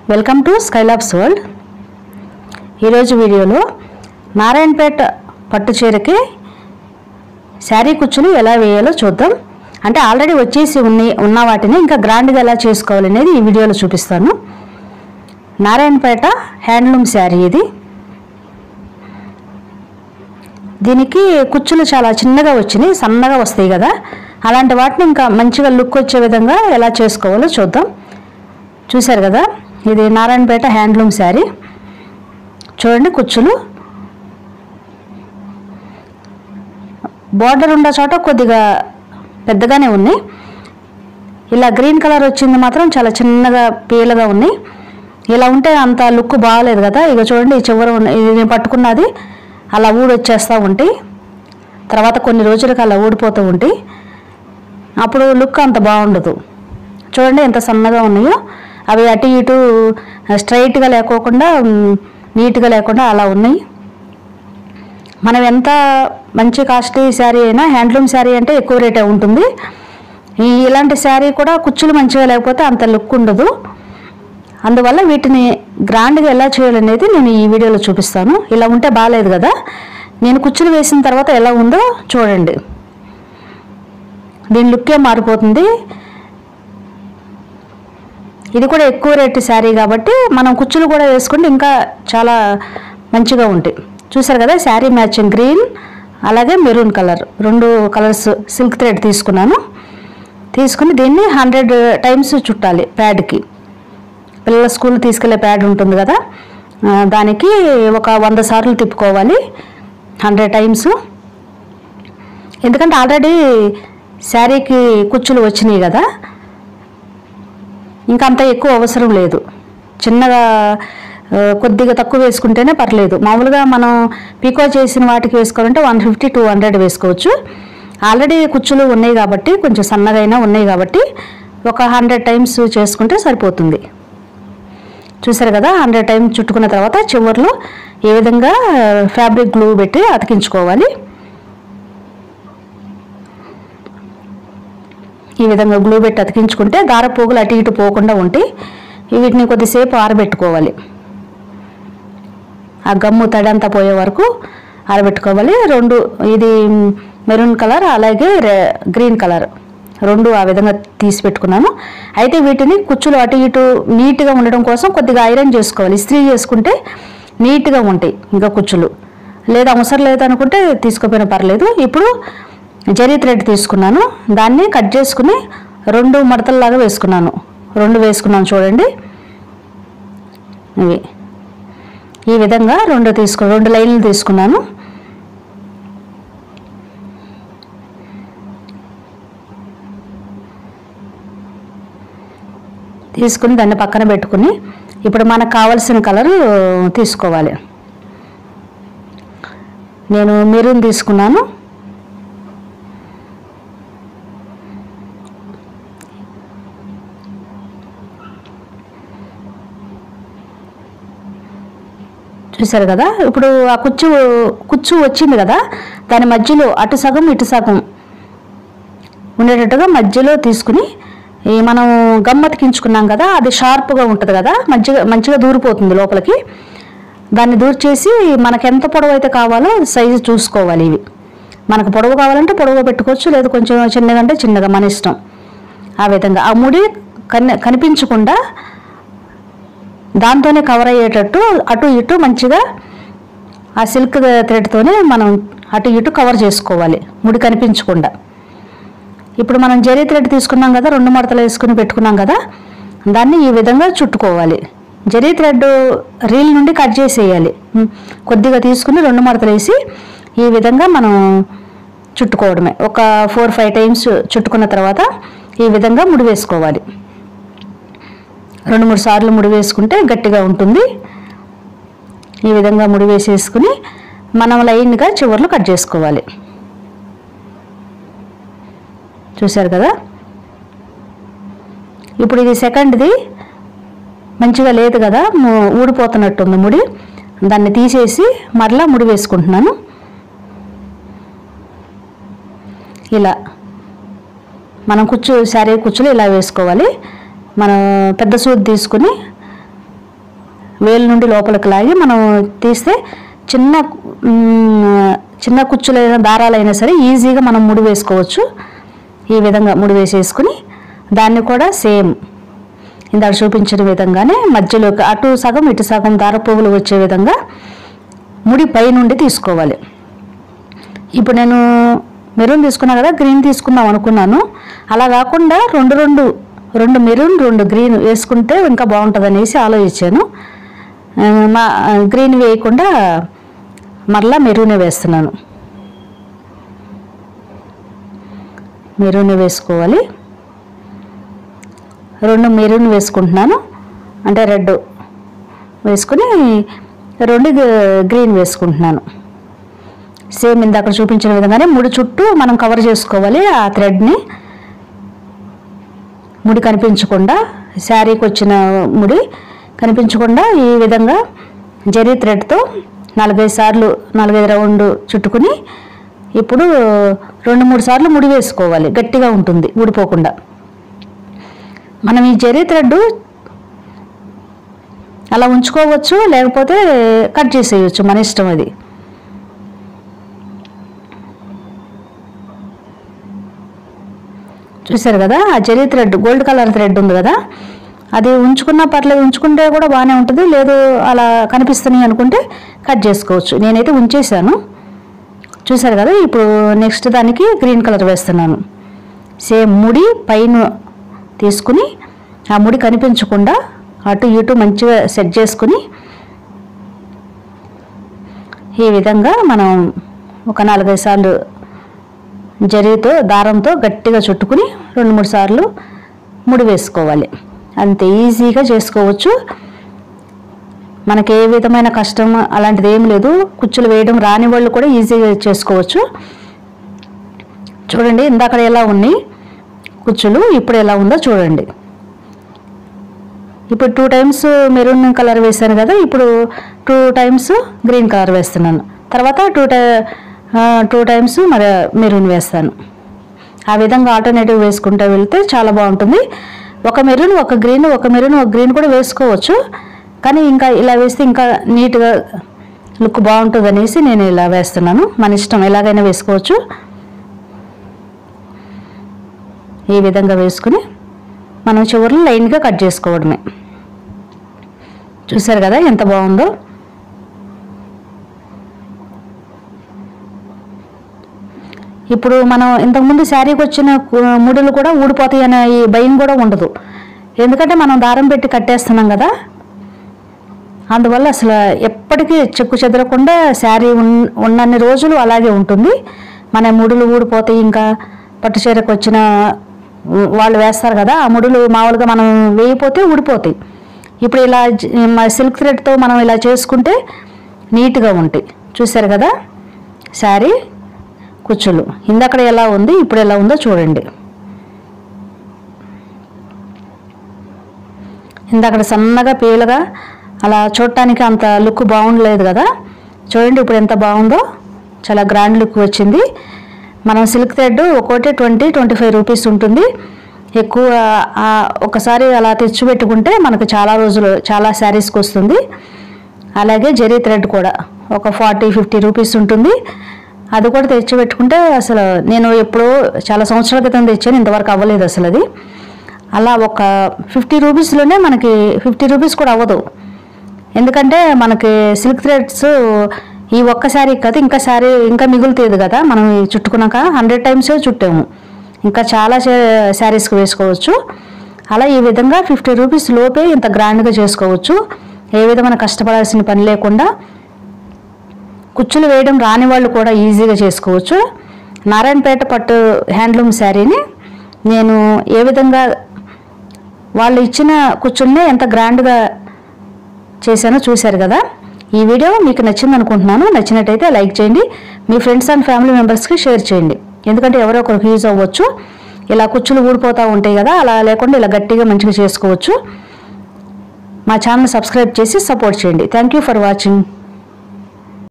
Welcome to Skylabs world. ఈరోజు వీడియోలో నారాయణపేట పట్టు చీరకి శారీ కుచ్చులు ఎలా వేయాలో చూద్దాం. అంటే ఆల్రెడీ వచ్చేసి ఉన్న వాటిని ఇంకా గ్రాండ్గా ఎలా చేసుకోవాలనేది ఈ వీడియోలో చూపిస్తాను. నారాయణపేట హ్యాండ్లూమ్ శారీ ఇది. దీనికి కుచ్చులు చాలా చిన్నగా వచ్చినాయి, సన్నగా వస్తాయి కదా, అలాంటి వాటిని ఇంకా మంచిగా లుక్ వచ్చే విధంగా ఎలా చేసుకోవాలో చూద్దాం. చూశారు కదా, ఇది నారాయణపేట హ్యాండ్లూమ్ శారీ. చూడండి, కుచ్చులు బార్డర్ ఉన్న చోట కొద్దిగా పెద్దగానే ఉన్నాయి. ఇలా గ్రీన్ కలర్ వచ్చింది మాత్రం చాలా చిన్నగా పీలగా ఉన్నాయి. ఇలా ఉంటే అంత లుక్ బాగాలేదు కదా. ఇక చూడండి, ఈ చివర ఇది పట్టుకున్నది అలా ఊడొచ్చేస్తూ ఉంటాయి, తర్వాత కొన్ని రోజులకి అలా ఊడిపోతూ ఉంటాయి, అప్పుడు లుక్ అంత బాగుండదు. చూడండి ఎంత సన్నగా ఉన్నాయో, అవి అటు ఇటు స్ట్రైట్గా లేకోకుండా నీట్గా లేకుండా అలా ఉన్నాయి. మనం ఎంత మంచి కాస్ట్లీ శారీ అయినా హ్యాండ్లూమ్ శారీ అంటే ఎక్కువ రేటే ఉంటుంది. ఇలాంటి శారీ కూడా కుచ్చులు మంచిగా లేకపోతే అంత లుక్ ఉండదు. అందువల్ల వీటిని గ్రాండ్గా ఎలా చేయాలనేది నేను ఈ వీడియోలో చూపిస్తాను. ఇలా ఉంటే బాగాలేదు కదా. నేను కుచ్చులు వేసిన తర్వాత ఎలా ఉందో చూడండి, దీని లుక్కే మారిపోతుంది. ఇది కూడా ఎక్కువ రేటు శారీ కాబట్టి మనం కుచ్చులు కూడా వేసుకుంటే ఇంకా చాలా మంచిగా ఉంటాయి. చూసారు కదా, శారీ మ్యాచింగ్ గ్రీన్ అలాగే మెరూన్ కలర్, రెండు కలర్స్ సిల్క్ థ్రెడ్ తీసుకున్నాను. తీసుకుని దీన్ని 100 టైమ్స్ చుట్టాలి ప్యాడ్కి. పిల్లల స్కూల్ తీసుకెళ్లే ప్యాడ్ ఉంటుంది కదా, దానికి ఒక 100 సార్లు తిప్పుకోవాలి 100 టైమ్స్. ఎందుకంటే ఆల్రెడీ శారీకి కుచ్చులు వచ్చినాయి కదా, ఇంకా అంత ఎక్కువ అవసరం లేదు. చిన్నగా కొద్దిగా తక్కువ వేసుకుంటేనే పర్లేదు. మామూలుగా మనం పీకో చేసిన వాటికి వేసుకోవాలంటే 150-200 వేసుకోవచ్చు. ఆల్రెడీ కుచ్చులు ఉన్నాయి కాబట్టి, కొంచెం సన్నగైనా ఉన్నాయి కాబట్టి ఒక 100 టైమ్స్ చేసుకుంటే సరిపోతుంది. చూసారు కదా, 100 టైమ్స్ చుట్టుకున్న తర్వాత చివర్లో ఏ విధంగా ఫ్యాబ్రిక్ గ్లూ పెట్టి అతికించుకోవాలి. ఈ విధంగా గ్లూ పెట్టి అతికించుకుంటే దారపోగులు అటు ఇటు పోకుండా ఉంటాయి. వీటిని కొద్దిసేపు ఆరబెట్టుకోవాలి. ఆ గమ్ము తడంతా పోయే వరకు ఆరబెట్టుకోవాలి. ఇది మెరూన్ కలర్ అలాగే గ్రీన్ కలర్ రెండు ఆ విధంగా తీసి పెట్టుకున్నాను. అయితే వీటిని కుచ్చులు అటు ఇటు నీట్గా ఉండడం కోసం కొద్దిగా ఐరన్ చేసుకోవాలి. ఇస్త్రీ చేసుకుంటే నీట్గా ఉంటాయి. ఇంకా కుచ్చులు లేదా అవసరం లేదనుకుంటే తీసుకోపోయినా పర్లేదు. ఇప్పుడు జరీ థ్రెడ్ తీసుకున్నాను, దాన్ని కట్ చేసుకుని 2 మడతల్లాగా వేసుకున్నాను. 2 వేసుకున్నాను చూడండి. ఇవి ఈ విధంగా 2 లైన్లు తీసుకున్నాను. తీసుకుని దాన్ని పక్కన పెట్టుకుని ఇప్పుడు మనకు కావాల్సిన కలరు తీసుకోవాలి. నేను మెరూన్ తీసుకున్నాను. చూసారు కదా, ఇప్పుడు ఆ కుచ్చు వచ్చింది కదా, దాని మధ్యలో అటు సగం ఇటు సగం ఉండేటట్టుగా మధ్యలో తీసుకుని మనం గమ్మతికించుకున్నాం కదా, అది షార్ప్గా ఉంటుంది కదా, మంచిగా దూరిపోతుంది లోపలికి. దాన్ని దూర్చేసి మనకు ఎంత పొడవు అయితే కావాలో సైజు చూసుకోవాలి. ఇవి మనకు పొడవు కావాలంటే పొడవు పెట్టుకోవచ్చు, లేదు కొంచెం చిన్నగా అంటే చిన్నగా, మన ఇష్టం. ఆ విధంగా ఆ ముడి కనిపించకుండా దాంతోనే కవర్ అయ్యేటట్టు అటు ఇటు మంచిగా ఆ సిల్క్ థ్రెడ్తోనే మనం అటు ఇటు కవర్ చేసుకోవాలి, ముడి కనిపించకుండా. ఇప్పుడు మనం జరీ థ్రెడ్ తీసుకున్నాం కదా, 2 మడతలు వేసుకుని పెట్టుకున్నాం కదా, దాన్ని ఈ విధంగా చుట్టుకోవాలి. జరీ థ్రెడ్ రీల్ నుండి కట్ చేసేయాలి. కొద్దిగా తీసుకుని 2 మడతలు వేసి ఈ విధంగా మనం చుట్టుకోవడమే. ఒక 4-5 టైమ్స్ చుట్టుకున్న తర్వాత ఈ విధంగా ముడి వేసుకోవాలి. 2-3 సార్లు ముడి వేసుకుంటే గట్టిగా ఉంటుంది. ఈ విధంగా ముడి వేసేసుకుని మనం లైన్గా చివర్లు కట్ చేసుకోవాలి. చూశారు కదా, ఇప్పుడు ఇది సెకండ్ది మంచిగా లేదు కదా, ఊడిపోతున్నట్టుంది ముడి. దాన్ని తీసేసి మరలా ముడి వేసుకుంటున్నాను. ఇలా మనం శారీ కుచ్చులు ఇలా వేసుకోవాలి. మనం పెద్ద సూది తీసుకుని వేలు నుండి లోపలికి లాగి మనం తీస్తే చిన్న కుచ్చులైన దారాలైనా సరే ఈజీగా మనం ముడి వేసుకోవచ్చు. ఈ విధంగా ముడి వేసేసుకుని దాన్ని కూడా సేమ్ ఇందాక చూపించిన విధంగానే మధ్యలోకి అటు సగం ఇటు సగం దారపువ్వులు వచ్చే విధంగా ముడి పై నుండి తీసుకోవాలి. ఇప్పుడు నేను మెరూన్ తీసుకున్నా కదా, గ్రీన్ తీసుకుందాం అనుకున్నాను. అలా కాకుండా రెండు మెరూన్ 2 గ్రీన్ వేసుకుంటే ఇంకా బాగుంటుంది అనేసి ఆలోచించాను. గ్రీన్ వేయకుండా మరలా మెరూనే వేస్తున్నాను. మెరూనే వేసుకోవాలి. 2 మెరూన్ వేసుకుంటున్నాను, అంటే రెడ్ వేసుకుని 2 గ్రీన్ వేసుకుంటున్నాను. సేమ్ ఇందాక చూపించిన విధంగానే ముడి చుట్టూ మనం కవర్ చేసుకోవాలి. ఆ థ్రెడ్ని ముడి కనిపించకుండా, శారీకి వచ్చిన ముడి కనిపించకుండా ఈ విధంగా జరీ థ్రెడ్తో 4-5 రౌండ్ చుట్టుకుని ఇప్పుడు 2-3 సార్లు ముడి వేసుకోవాలి. గట్టిగా ఉంటుంది ఊడిపోకుండా. మనం ఈ జరీ థ్రెడ్ అలా ఉంచుకోవచ్చు, లేకపోతే కట్ చేసేయచ్చు, మన ఇష్టం అది. చూసారు కదా, ఆ zari thread gold colour thread ఉంది కదా, అది ఉంచుకున్నా పర్లేదు, ఉంచుకుంటే కూడా బాగానే ఉంటుంది. లేదు అలా కనిపిస్తున్నాయి అనుకుంటే కట్ చేసుకోవచ్చు. నేనైతే ఉంచేసాను. చూసారు కదా, ఇప్పుడు నెక్స్ట్ దానికి గ్రీన్ కలర్ వేస్తున్నాను. సేమ్ ముడి పైన తీసుకుని ఆ ముడి కనిపించకుండా అటు ఇటు మంచిగా సెట్ చేసుకుని ఈ విధంగా మనం ఒక 4-5 సార్లు జరీతో దారంతో గట్టిగా చుట్టుకుని 2-3 సార్లు ముడి వేసుకోవాలి. అంతే ఈజీగా చేసుకోవచ్చు. మనకి ఏ విధమైన కష్టం అలాంటిది ఏం లేదు. కుచ్చులు వేయడం రాని వాళ్ళు కూడా ఈజీగా చేసుకోవచ్చు. చూడండి, ఇందాక ఎలా ఉన్నాయి కుచ్చులు, ఇప్పుడు ఎలా ఉందో చూడండి. ఇప్పుడు 2 టైమ్స్ మెరూన్ కలర్ వేసాను కదా, ఇప్పుడు 2 టైమ్స్ గ్రీన్ కలర్ వేస్తున్నాను. తర్వాత 2 టైమ్స్ మరి మెరూన్ వేస్తాను. ఆ విధంగా ఆల్టర్నేటివ్ వేసుకుంటూ వెళ్తే చాలా బాగుంటుంది. ఒక మెరూన్ ఒక గ్రీన్, ఒక మెరూన్ ఒక గ్రీన్ కూడా వేసుకోవచ్చు. కానీ ఇంకా ఇలా వేస్తే ఇంకా నీట్గా లుక్ బాగుంటుంది అనేసి నేను ఇలా వేస్తున్నాను. మన ఇష్టం, ఎలాగైనా వేసుకోవచ్చు. ఈ విధంగా వేసుకుని మనం చివరిలో లైన్గా కట్ చేసుకోవడమే. చూసారు కదా ఎంత బాగుందో. ఇప్పుడు మనం ఇంతకుముందు శారీకి వచ్చిన ముడులు కూడా ఊడిపోతాయి అనే ఈ భయం కూడా ఉండదు. ఎందుకంటే మనం దారం పెట్టి కట్టేస్తున్నాం కదా, అందువల్ల అసలు ఎప్పటికీ చెక్కు చెదరకుండా శారీ ఉన్నన్ని రోజులు అలాగే ఉంటుంది. మన ముడులు ఊడిపోతాయి. ఇంకా పట్టు చీరకు వచ్చిన వాళ్ళు వేస్తారు కదా, ఆ ముడులు మామూలుగా మనం వేయిపోతే ఊడిపోతాయి. ఇప్పుడు ఇలా సిల్క్ థ్రెడ్తో మనం ఇలా చేసుకుంటే నీట్గా ఉంటాయి. చూసారు కదా శారీ కుచ్చులు ఇందాక ఎలా ఉంది, ఇప్పుడు ఎలా ఉందో చూడండి. ఇందాక సన్నగా పీలగా అలా చూడటానికి అంత లుక్ బాగుండలేదు కదా, చూడండి ఇప్పుడు ఎంత బాగుందో. చాలా గ్రాండ్ లుక్ వచ్చింది. మనం సిల్క్ థ్రెడ్ ఒక్కోటి 20-25 రూపీస్ ఉంటుంది. ఎక్కువ ఒకసారి అలా తెచ్చిపెట్టుకుంటే మనకు చాలా రోజులు చాలా శారీస్కి వస్తుంది. అలాగే జరీ థ్రెడ్ కూడా ఒక 40-50 రూపీస్ ఉంటుంది. అది కూడా తెచ్చిపెట్టుకుంటే అసలు నేను ఎప్పుడో చాలా సంవత్సరాల క్రితం తెచ్చాను, ఇంతవరకు అవ్వలేదు అసలు అది. అలా ఒక 50 రూపీస్లోనే మనకి 50 రూపీస్ కూడా అవ్వదు. ఎందుకంటే మనకి సిల్క్ థ్రెడ్స్ ఈ ఒక్క శారీ కదా, ఇంకా శారీ ఇంకా మిగులుతుంది కదా, మనం చుట్టుకున్నాక 100 టైమ్సే చుట్టాము, ఇంకా చాలా శారీస్కి వేసుకోవచ్చు. అలా ఈ విధంగా 50 రూపీస్ లోపే ఇంత గ్రాండ్గా చేసుకోవచ్చు. ఏ విధమైన కష్టపడాల్సిన పని లేకుండా కుచ్చులు వేయడం రాని వాళ్ళు కూడా ఈజీగా చేసుకోవచ్చు. నారాయణపేట పట్టు హ్యాండ్లూమ్ శారీని నేను ఏ విధంగా వాళ్ళు ఇచ్చిన కుచ్చుల్ని ఎంత గ్రాండ్గా చేశానో చూశారు కదా. ఈ వీడియో మీకు నచ్చింది అనుకుంటున్నాను. నచ్చినట్టయితే లైక్ చేయండి, మీ ఫ్రెండ్స్ అండ్ ఫ్యామిలీ మెంబర్స్కి షేర్ చేయండి. ఎందుకంటే ఎవరో ఒకరికి యూజ్ అవ్వచ్చు. ఇలా కుచ్చులు ఊడిపోతూ ఉంటాయి కదా, అలా లేకుండా ఇలా గట్టిగా మంచిగా చేసుకోవచ్చు. మా ఛానల్ సబ్స్క్రైబ్ చేసి సపోర్ట్ చేయండి. Thank you for watching.